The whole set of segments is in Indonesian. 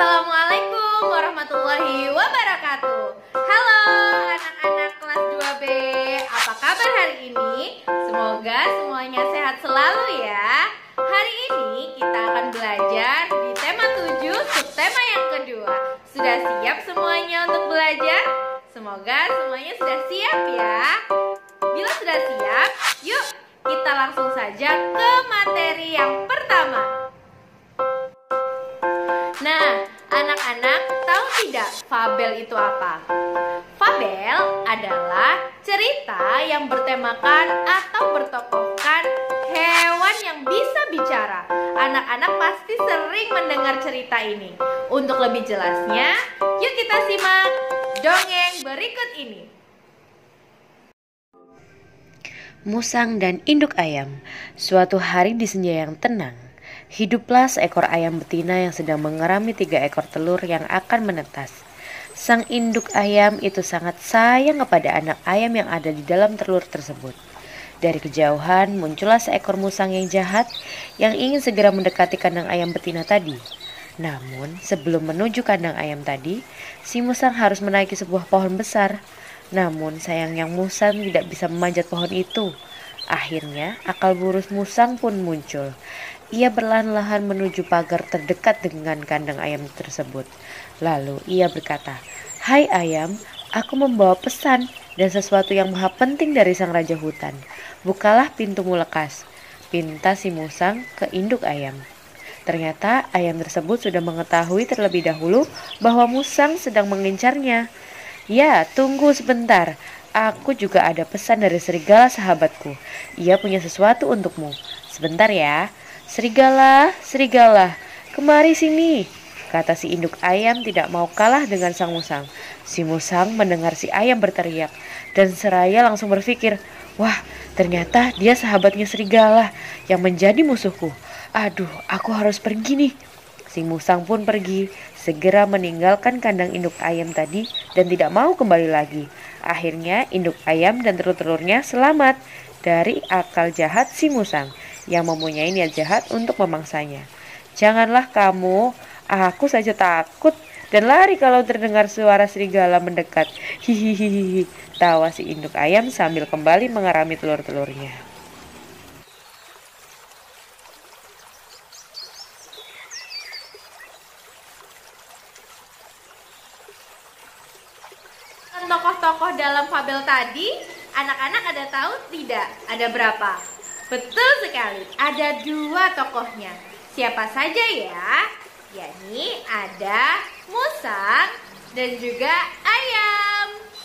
Assalamualaikum warahmatullahi wabarakatuh. Halo anak-anak kelas 2B, apa kabar hari ini? Semoga semuanya sehat selalu ya. Hari ini kita akan belajar di tema 7, subtema yang kedua. Sudah siap semuanya untuk belajar? Semoga semuanya sudah siap ya. Bila sudah siap, yuk kita langsung saja ke materi yang pertama. Nah, anak-anak tahu tidak fabel itu apa? Fabel adalah cerita yang bertemakan atau bertokohkan hewan yang bisa bicara. Anak-anak pasti sering mendengar cerita ini. Untuk lebih jelasnya, yuk kita simak dongeng berikut ini. Musang dan induk ayam. Suatu hari di senja yang tenang, hiduplah seekor ayam betina yang sedang mengerami 3 ekor telur yang akan menetas. Sang induk ayam itu sangat sayang kepada anak ayam yang ada di dalam telur tersebut. Dari kejauhan muncullah seekor musang yang jahat yang ingin segera mendekati kandang ayam betina tadi. Namun sebelum menuju kandang ayam tadi, si musang harus menaiki sebuah pohon besar. Namun sayangnya musang tidak bisa memanjat pohon itu. Akhirnya akal burus musang pun muncul. Ia perlahan-lahan menuju pagar terdekat dengan kandang ayam tersebut. Lalu ia berkata, "Hai ayam, aku membawa pesan dan sesuatu yang maha penting dari sang raja hutan. Bukalah pintumu lekas," pinta si musang ke induk ayam. Ternyata ayam tersebut sudah mengetahui terlebih dahulu bahwa musang sedang mengincarnya. "Ya, tunggu sebentar. Aku juga ada pesan dari serigala sahabatku. Ia punya sesuatu untukmu. Sebentar ya. Serigala, serigala, kemari sini," kata si induk ayam tidak mau kalah dengan sang musang. Si musang mendengar si ayam berteriak dan seraya langsung berpikir, "Wah, ternyata dia sahabatnya serigala yang menjadi musuhku. Aduh, aku harus pergi nih." Si musang pun pergi, segera meninggalkan kandang induk ayam tadi dan tidak mau kembali lagi. Akhirnya induk ayam dan telur-telurnya selamat dari akal jahat si musang yang mempunyai niat jahat untuk memangsanya. "Janganlah kamu, aku saja takut dan lari kalau terdengar suara serigala mendekat. Hihihihi," tawa si induk ayam sambil kembali mengerami telur-telurnya. Tokoh-tokoh dalam fabel tadi, anak-anak ada tahu tidak ada berapa? Betul sekali, ada 2 tokohnya. Siapa saja ya? Yakni ada musang dan juga ayam.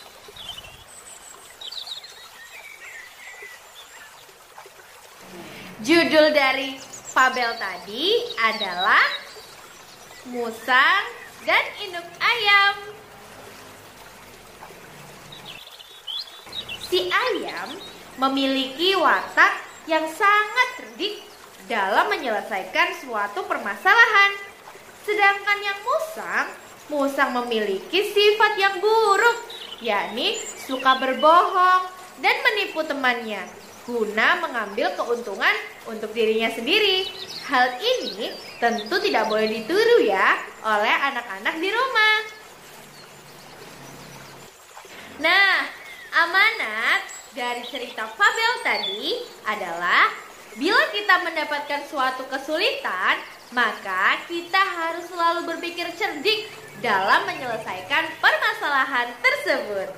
Judul dari fabel tadi adalah Musang dan Induk Ayam. Si ayam memiliki watak yang sangat cerdik dalam menyelesaikan suatu permasalahan. Sedangkan yang musang memiliki sifat yang buruk, yakni suka berbohong dan menipu temannya guna mengambil keuntungan untuk dirinya sendiri. Hal ini tentu tidak boleh ditiru ya oleh anak-anak di rumah. Nah, amanat dari cerita fabel tadi adalah bila kita mendapatkan suatu kesulitan, maka kita harus selalu berpikir cerdik dalam menyelesaikan permasalahan tersebut.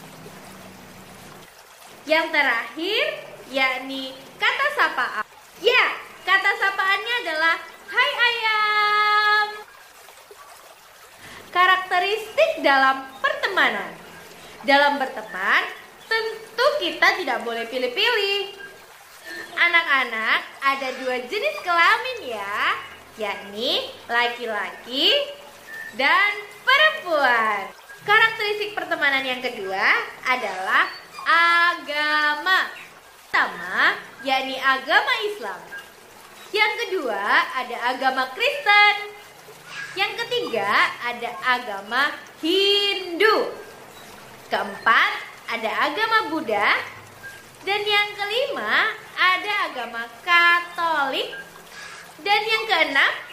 Yang terakhir, yakni kata sapaan. Ya, kata sapaannya adalah "Hai ayam". Karakteristik dalam pertemanan. Dalam berteman, tentu kita tidak boleh pilih-pilih. Anak-anak, ada 2 jenis kelamin ya, yakni laki-laki dan perempuan. Karakteristik pertemanan yang kedua adalah agama. Pertama, yakni agama Islam. Yang kedua, ada agama Kristen. Yang ketiga, ada agama Hindu. Keempat, ada agama Buddha. Dan yang kelima, ada agama Katolik. Dan yang keenam,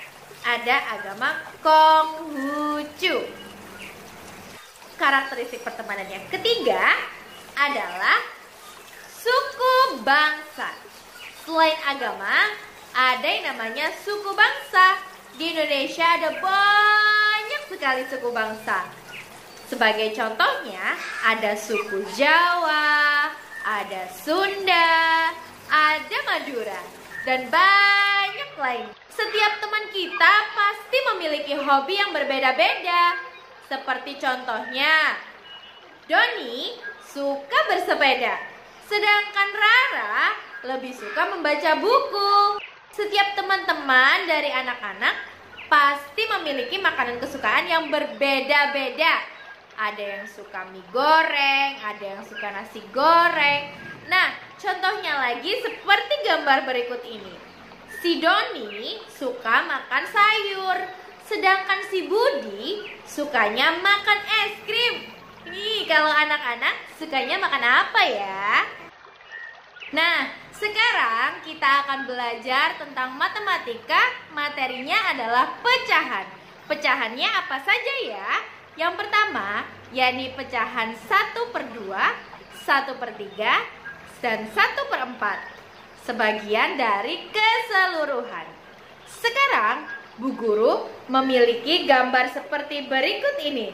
ada agama Konghucu. Karakteristik pertemanan yang ketiga adalah suku bangsa. Selain agama, ada yang namanya suku bangsa. Di Indonesia ada banyak sekali suku bangsa. Sebagai contohnya, ada suku Jawa, ada Sunda, ada Madura, dan banyak lain. Setiap teman kita pasti memiliki hobi yang berbeda-beda. Seperti contohnya, Doni suka bersepeda, sedangkan Rara lebih suka membaca buku. Setiap teman-teman dari anak-anak pasti memiliki makanan kesukaan yang berbeda-beda. Ada yang suka mie goreng, ada yang suka nasi goreng. Nah, contohnya lagi seperti gambar berikut ini. Si Doni suka makan sayur, sedangkan si Budi sukanya makan es krim. Nih, kalau anak-anak sukanya makan apa ya? Nah, sekarang kita akan belajar tentang matematika. Materinya adalah pecahan. Pecahannya apa saja ya? Yang pertama, yakni pecahan 1/2, 1/3, dan 1/4. Sebagian dari keseluruhan. Sekarang, Bu Guru memiliki gambar seperti berikut ini.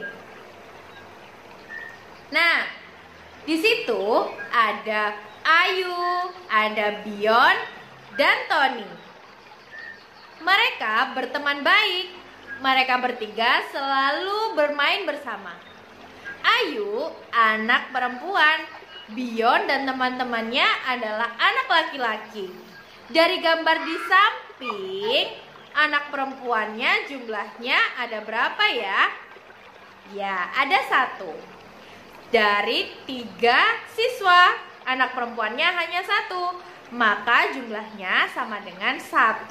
Nah, di situ ada Ayu, ada Bion, dan Tony. Mereka berteman baik. Mereka bertiga selalu bermain bersama. Ayu, anak perempuan. Bion dan teman-temannya adalah anak laki-laki. Dari gambar di samping, anak perempuannya jumlahnya ada berapa ya? Ya, ada 1. Dari 3 siswa, anak perempuannya hanya 1. Maka jumlahnya sama dengan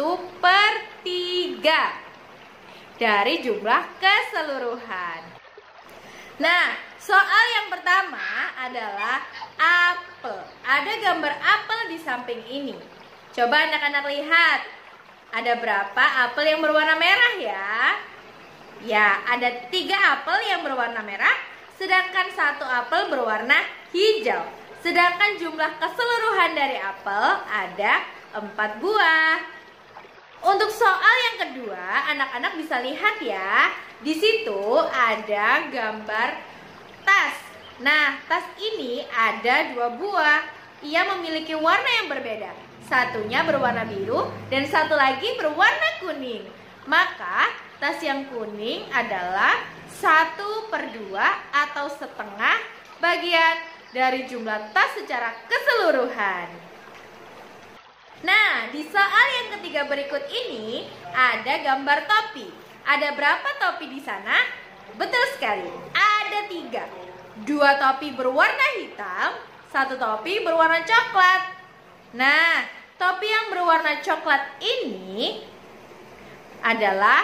1/3 dari jumlah keseluruhan. Nah, soal yang pertama adalah apel. Ada gambar apel di samping ini. Coba anak-anak lihat. Ada berapa apel yang berwarna merah ya? Ya, ada 3 apel yang berwarna merah, sedangkan 1 apel berwarna hijau. Sedangkan jumlah keseluruhan dari apel ada 4 buah. Untuk soal yang kedua, anak-anak bisa lihat ya. Di situ ada gambar tas. Nah, tas ini ada 2 buah. Ia memiliki warna yang berbeda. Satunya berwarna biru dan satu lagi berwarna kuning. Maka tas yang kuning adalah 1/2 atau setengah bagian dari jumlah tas secara keseluruhan. Nah, di soal yang ketiga berikut ini ada gambar topi. Ada berapa topi di sana? Betul sekali, ada 3. 2 topi berwarna hitam, 1 topi berwarna coklat. Nah, topi yang berwarna coklat ini adalah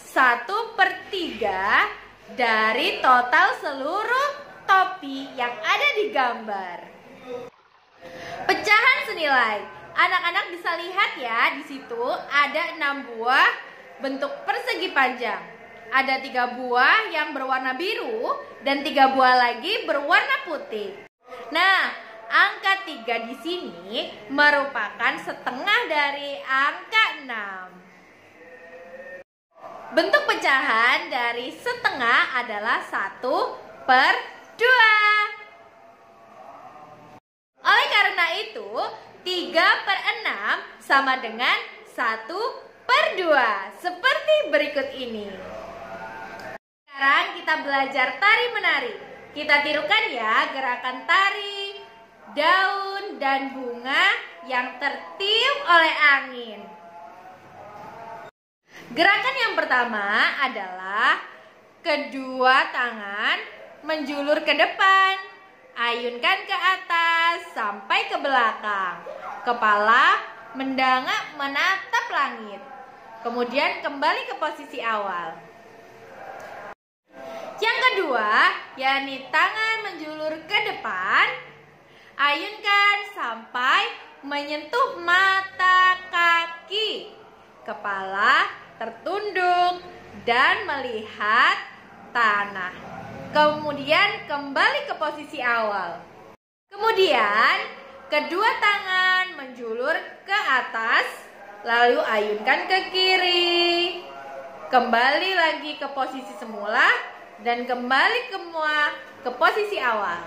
1/3 dari total seluruh topi yang ada di gambar. Pecahan senilai. Anak-anak bisa lihat ya, di situ ada 6 buah bentuk persegi panjang. Ada 3 buah yang berwarna biru dan 3 buah lagi berwarna putih. Nah, angka 3 di sini merupakan setengah dari angka 6. Bentuk pecahan dari setengah adalah 1/2. Oleh karena itu, 3/6 sama dengan 1/2. Seperti berikut ini. Sekarang kita belajar tari menari. Kita tirukan ya gerakan tari, daun, dan bunga yang tertiup oleh angin. Gerakan yang pertama adalah kedua tangan menjulur ke depan. Ayunkan ke atas sampai ke belakang. Kepala mendangak menatap langit. Kemudian kembali ke posisi awal. Yang kedua, yakni tangan menjulur ke depan. Ayunkan sampai menyentuh mata kaki. Kepala tertunduk, dan melihat tanah. Kemudian kembali ke posisi awal. Kemudian kedua tangan menjulur ke atas, lalu ayunkan ke kiri. Kembali lagi ke posisi semula dan kembali semua ke posisi awal.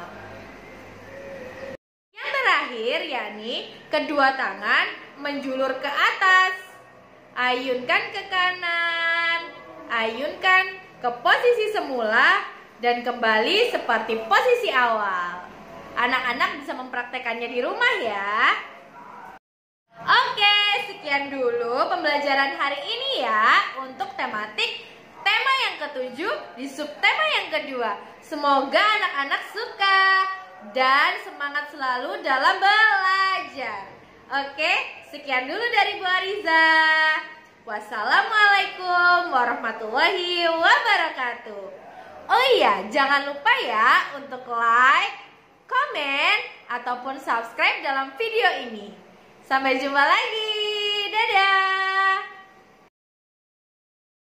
Yang terakhir yakni kedua tangan menjulur ke atas. Ayunkan ke kanan, ayunkan ke posisi semula dan kembali seperti posisi awal. Anak-anak bisa mempraktekannya di rumah ya. Oke, sekian dulu pembelajaran hari ini ya untuk tematik tema yang ketujuh di subtema yang kedua. Semoga anak-anak suka dan semangat selalu dalam belajar. Oke, sekian dulu dari Bu Ariza. Wassalamualaikum warahmatullahi wabarakatuh. Oh iya, jangan lupa ya untuk like, komen, ataupun subscribe dalam video ini. Sampai jumpa lagi. Dadah.